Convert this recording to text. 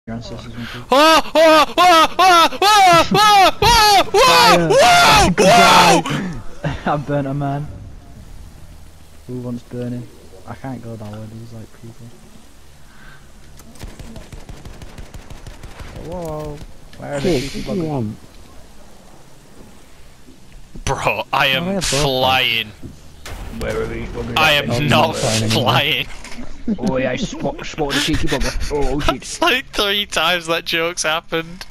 Your ancestors went through. Oh! Oh! Oh! Oh! Oh! Oh! Whoa! Whoa! Whoa! I burnt a man. Who wants burning? I can't go down where there's like people. Whoa! Where are the cheeky buggers? Bro, I am flying. Where are these buggers? I am not flying. Oh yeah, I spotted a cheeky bugger. Oh shit. It's like 3 times that joke's happened.